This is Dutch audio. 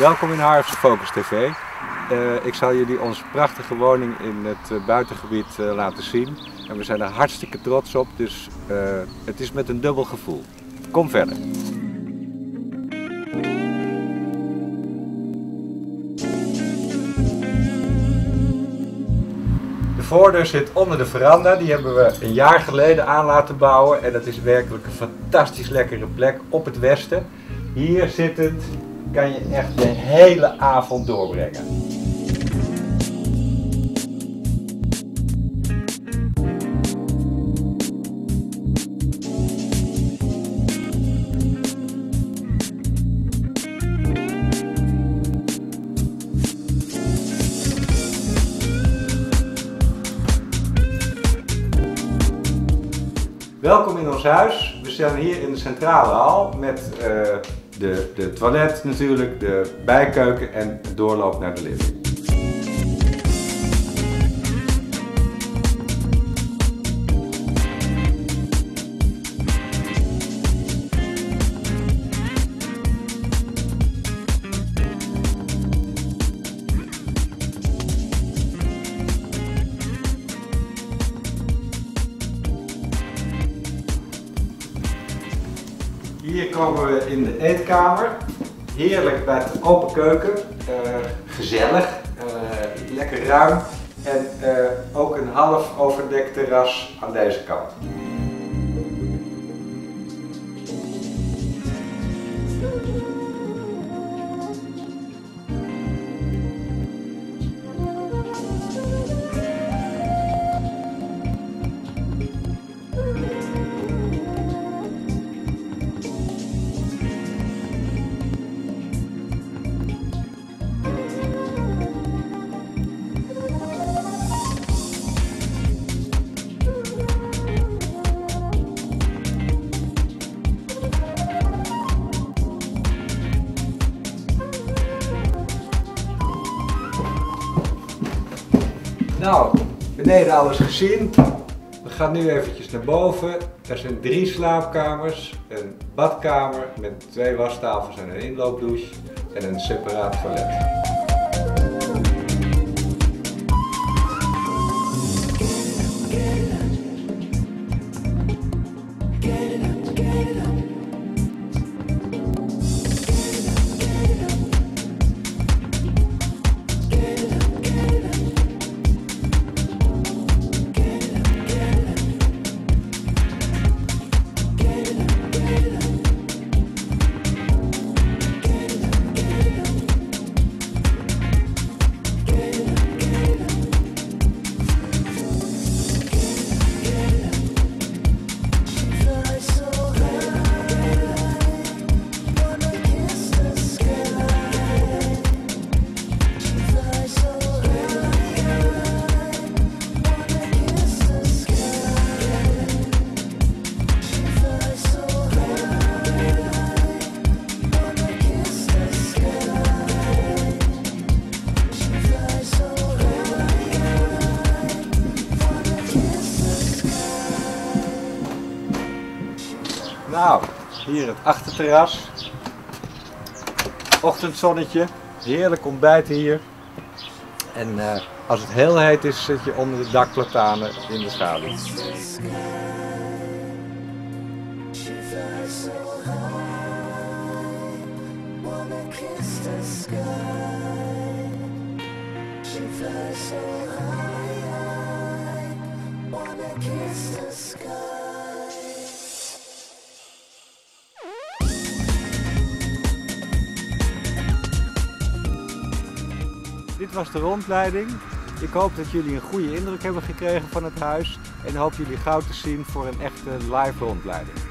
Welkom in Haarlemse Focus TV. Ik zal jullie onze prachtige woning in het buitengebied laten zien. En we zijn er hartstikke trots op, dus het is met een dubbel gevoel. Kom verder. De voordeur zit onder de veranda, die hebben we een jaar geleden aan laten bouwen. En dat is werkelijk een fantastisch lekkere plek op het westen. Hier zittend kan je echt de hele avond doorbrengen. Welkom in ons huis. We staan hier in de centrale hal met de toilet natuurlijk, de bijkeuken en de doorloop naar de living. Hier komen we in de eetkamer. Heerlijk bij de open keuken. Gezellig, lekker ruim en ook een half overdekt terras aan deze kant. Nou, beneden alles gezien. We gaan nu eventjes naar boven. Er zijn 3 slaapkamers, een badkamer met 2 wastafels en een inloopdouche en een separaat toilet. Nou, hier het achterterras. Ochtendzonnetje, heerlijk ontbijten hier. En als het heel heet is, zit je onder de dakplatanen in de schaduw. Dit was de rondleiding. Ik hoop dat jullie een goede indruk hebben gekregen van het huis en hoop jullie gauw te zien voor een echte live rondleiding.